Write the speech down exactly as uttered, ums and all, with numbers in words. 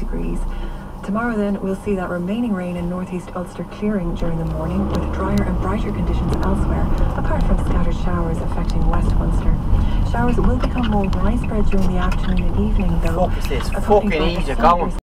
degrees. Tomorrow then we'll see that remaining rain in northeast Ulster clearing during the morning, with drier and brighter conditions elsewhere, apart from scattered showers affecting West Ulster. Showers will become more widespread during the afternoon and evening though. Fuck is this? Fucking Egypt going.